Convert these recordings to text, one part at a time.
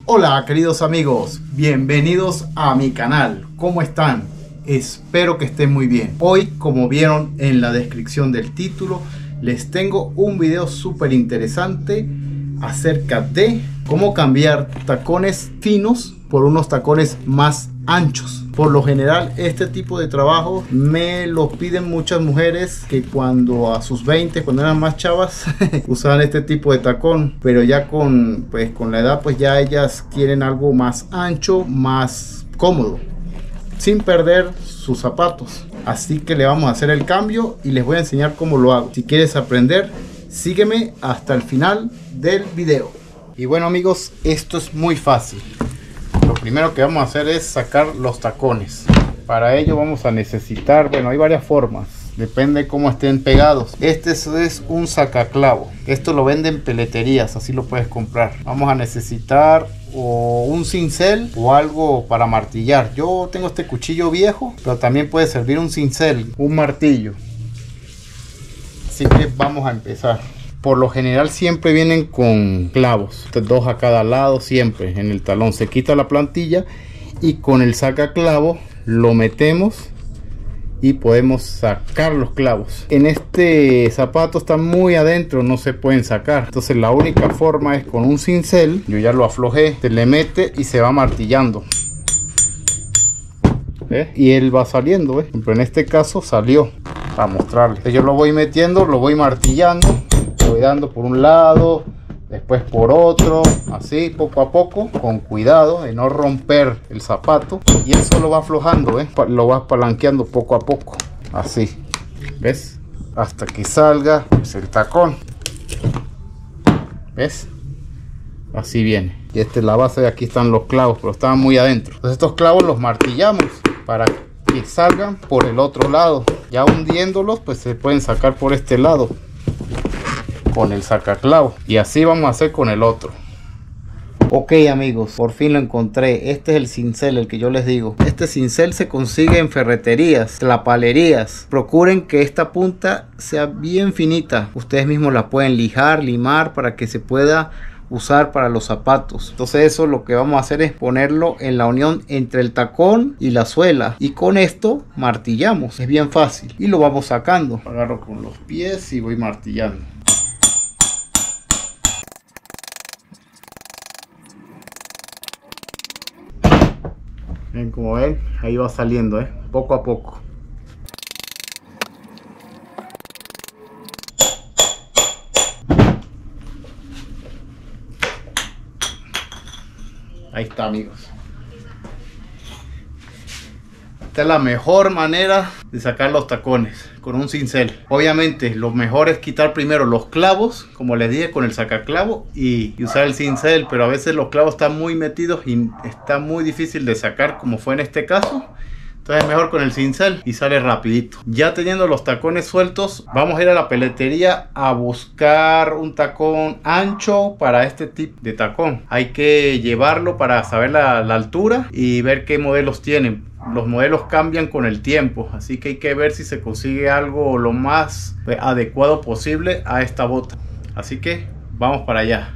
Hola queridos amigos, bienvenidos a mi canal. ¿Cómo están? Espero que estén muy bien. Hoy, como vieron en la descripción del título, les tengo un video súper interesante acerca de cómo cambiar tacones finos por unos tacones más anchos. Por lo general este tipo de trabajo me lo piden muchas mujeres que cuando a sus 20, cuando eran más chavas, usaban este tipo de tacón, pero ya con la edad pues ya ellas quieren algo más ancho, más cómodo, sin perder sus zapatos. Así que le vamos a hacer el cambio y les voy a enseñar cómo lo hago. Si quieres aprender, sígueme hasta el final del video. Y bueno amigos, esto es muy fácil. Lo primero que vamos a hacer es sacar los tacones. Para ello vamos a necesitar, bueno, hay varias formas, depende de cómo estén pegados. Este es un sacaclavo. Esto lo venden en peleterías, así lo puedes comprar. Vamos a necesitar o un cincel o algo para martillar. Yo tengo este cuchillo viejo, pero también puede servir un cincel, un martillo. Así que vamos a empezar. Por lo general siempre vienen con clavos, 2 a cada lado, siempre en el talón. Se quita la plantilla y con el sacaclavo lo metemos y podemos sacar los clavos. En este zapato están muy adentro, no se pueden sacar. Entonces la única forma es con un cincel. Yo ya lo aflojé, se le mete y se va martillando. Y él va saliendo, pero en este caso salió. Para mostrarles, entonces yo lo voy metiendo, lo voy martillando, voy dando por un lado, después por otro, así poco a poco, con cuidado de no romper el zapato, y él solo va aflojando, lo vas palanqueando poco a poco, así, ¿ves? Hasta que salga pues, el tacón, ¿ves? Así viene. Y esta es la base, de aquí están los clavos, pero estaban muy adentro. Entonces estos clavos los martillamos para que salgan por el otro lado. Ya hundiéndolos pues se pueden sacar por este lado con el sacaclavo, y así vamos a hacer con el otro. Ok amigos, por fin lo encontré. Este es el cincel, el que yo les digo. Este cincel se consigue en ferreterías, tlapalerías. Procuren que esta punta sea bien finita. Ustedes mismos la pueden lijar, limar para que se pueda usar para los zapatos. Entonces eso lo que vamos a hacer es ponerlo en la unión entre el tacón y la suela, y con esto martillamos. Es bien fácil y lo vamos sacando. Agarro con los pies y voy martillando. Ven, como ven, ahí va saliendo, poco a poco. Ahí está amigos. Esta es la mejor manera de sacar los tacones, con un cincel. Obviamente lo mejor es quitar primero los clavos, como les dije, con el sacaclavo, y usar el cincel, pero a veces los clavos están muy metidos y está muy difícil de sacar, como fue en este caso. Entonces es mejor con el cincel y sale rapidito. Ya teniendo los tacones sueltos, vamos a ir a la peletería a buscar un tacón ancho para este tipo de tacón. Hay que llevarlo para saber la altura y ver qué modelos tienen. Los modelos cambian con el tiempo, así que hay que ver si se consigue algo lo más adecuado posible a esta bota. Así que vamos para allá.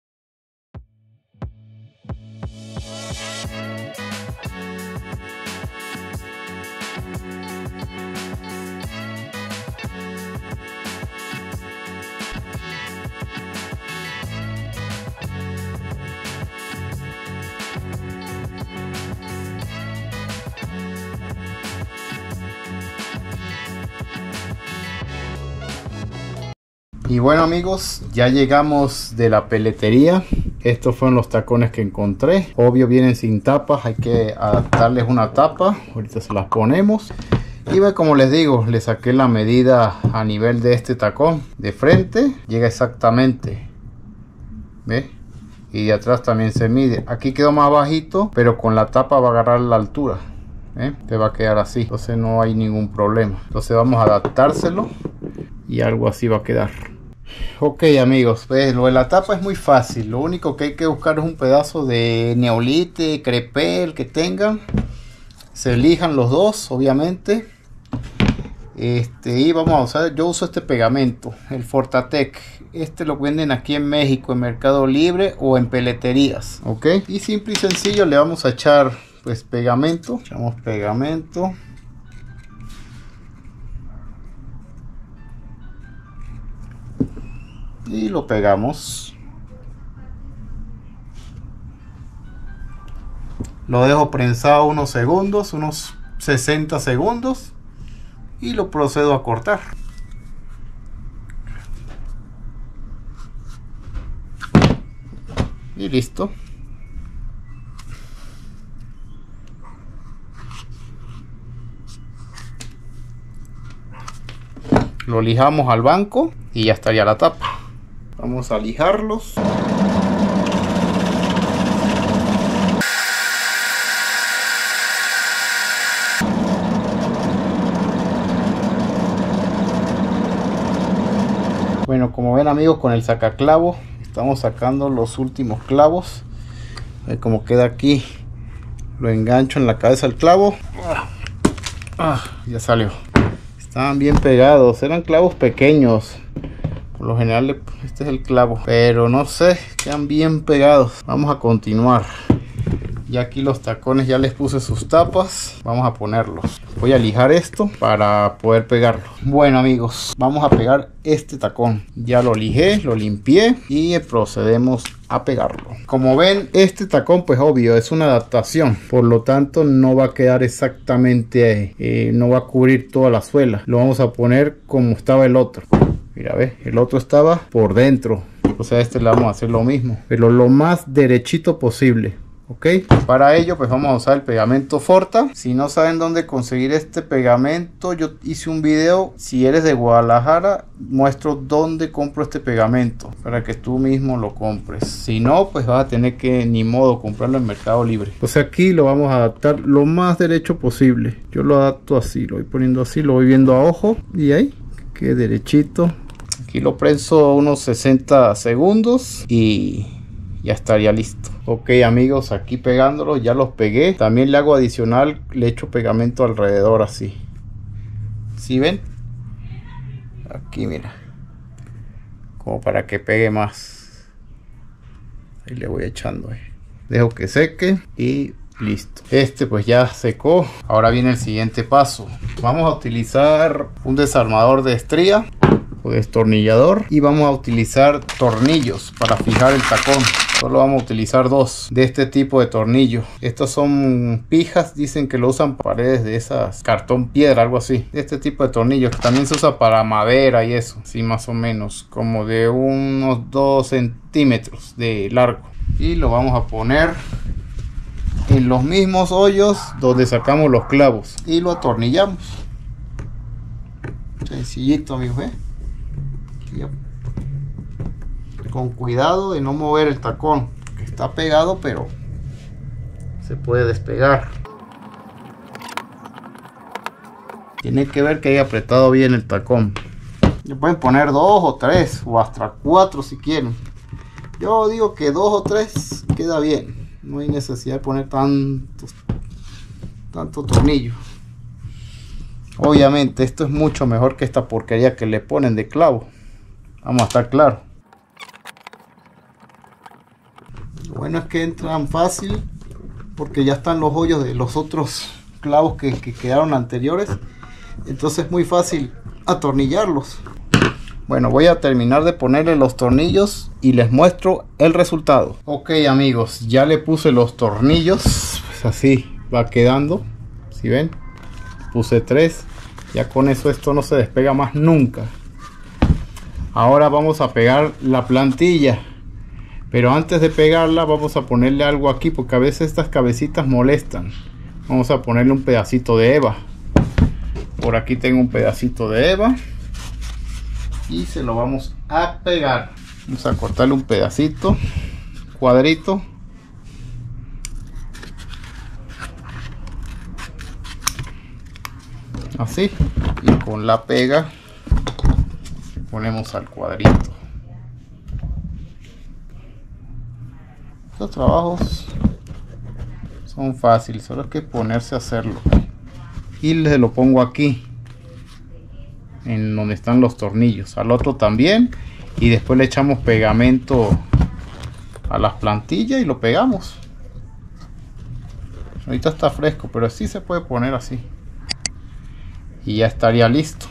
Y bueno amigos, ya llegamos de la peletería. Estos fueron los tacones que encontré. Obvio vienen sin tapas, hay que adaptarles una tapa. Ahorita se las ponemos. Y ve, como les digo, le saqué la medida a nivel de este tacón. De frente llega exactamente, ¿ve? Y de atrás también se mide. Aquí quedó más bajito, pero con la tapa va a agarrar la altura, te va a quedar así. Entonces no hay ningún problema. Entonces vamos a adaptárselo y algo así va a quedar. Ok amigos, pues lo de la tapa es muy fácil. Lo único que hay que buscar es un pedazo de neolite, crepé, el que tengan. Se lijan los dos, obviamente. Y vamos a usar, yo uso este pegamento, el Fortatec. Este lo venden aquí en México en Mercado Libre o en peleterías, ok. Y simple y sencillo le vamos a echar pues pegamento. Echamos pegamento. Y lo pegamos. Lo dejo prensado unos segundos, unos 60 segundos. Y lo procedo a cortar. Y listo. Lo lijamos al banco y ya estaría la tapa. Vamos a lijarlos. Bueno, como ven amigos, con el sacaclavo estamos sacando los últimos clavos. Como queda aquí, lo engancho en la cabeza del clavo. Ya salió. Estaban bien pegados, eran clavos pequeños. Por lo general este es el clavo, pero no sé, quedan bien pegados. Vamos a continuar. Ya aquí los tacones ya les puse sus tapas. Vamos a ponerlos. Voy a lijar esto para poder pegarlo. Bueno amigos, vamos a pegar este tacón. Ya lo lijé, lo limpié y procedemos a pegarlo. Como ven, este tacón pues obvio es una adaptación, por lo tanto no va a quedar exactamente no va a cubrir toda la suela. Lo vamos a poner como estaba el otro. Mira, ve, el otro estaba por dentro, o sea, este le vamos a hacer lo mismo, pero lo más derechito posible. Ok, para ello pues vamos a usar el pegamento Forta. Si no saben dónde conseguir este pegamento, yo hice un video. Si eres de Guadalajara, muestro dónde compro este pegamento para que tú mismo lo compres. Si no, pues vas a tener que, ni modo, comprarlo en Mercado Libre. Pues aquí lo vamos a adaptar lo más derecho posible. Yo lo adapto así, lo voy poniendo así, lo voy viendo a ojo y ahí quede derechito. Aquí lo prenso unos 60 segundos y ya estaría listo. Ok amigos, aquí pegándolo, ya los pegué. También le hago adicional, le echo pegamento alrededor así. ¿Sí ven? Aquí mira, como para que pegue más. Ahí le voy echando. Dejo que seque y listo. Este pues ya secó. Ahora viene el siguiente paso. Vamos a utilizar un desarmador de estría o destornillador y vamos a utilizar tornillos para fijar el tacón. Solo vamos a utilizar dos de este tipo de tornillo. Estos son pijas, dicen que lo usan para paredes de esas, cartón piedra, algo así. Este tipo de tornillos que también se usa para madera y eso, sí, más o menos, como de unos 2 centímetros de largo. Y lo vamos a poner en los mismos hoyos donde sacamos los clavos y lo atornillamos. Sencillito amigos, con cuidado de no mover el tacón, que está pegado pero se puede despegar. Tiene que ver que haya apretado bien el tacón. Le pueden poner 2 o 3 o hasta 4 si quieren. Yo digo que 2 o 3 queda bien. No hay necesidad de poner tanto tornillo. Obviamente esto es mucho mejor que esta porquería que le ponen de clavo. Vamos a estar claros. Lo bueno es que entran fácil porque ya están los hoyos de los otros clavos que quedaron anteriores. Entonces es muy fácil atornillarlos. Bueno, voy a terminar de ponerle los tornillos y les muestro el resultado. Ok amigos, ya le puse los tornillos. Pues así va quedando. Si ven, puse 3. Ya con eso esto no se despega más nunca. Ahora vamos a pegar la plantilla. Pero antes de pegarla vamos a ponerle algo aquí, porque a veces estas cabecitas molestan. Vamos a ponerle un pedacito de eva. Por aquí tengo un pedacito de eva. Y se lo vamos a pegar. Vamos a cortarle un pedacito, cuadrito. Así. Y con la pega ponemos al cuadrito. Estos trabajos son fáciles, solo hay que ponerse a hacerlo. Y le lo pongo aquí. en donde están los tornillos, al otro también, y después le echamos pegamento a las plantillas y lo pegamos. Ahorita está fresco, pero sí se puede poner así y ya estaría listo.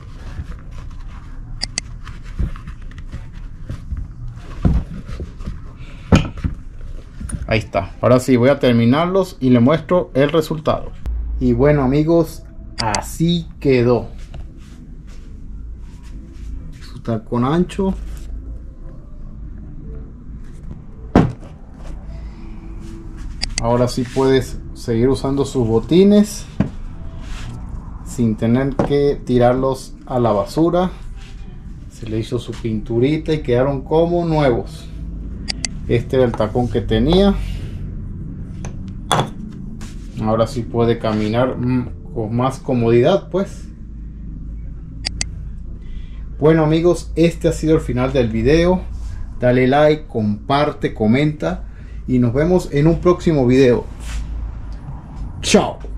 Ahí está. Ahora sí voy a terminarlos y le muestro el resultado. Y bueno, amigos, así quedó. Su tacón ancho. Ahora sí puedes seguir usando sus botines sin tener que tirarlos a la basura. Se le hizo su pinturita y quedaron como nuevos. Este era el tacón que tenía. Ahora sí puede caminar con más comodidad, pues. Bueno, amigos, este ha sido el final del video. Dale like, comparte, comenta y nos vemos en un próximo video. Chao.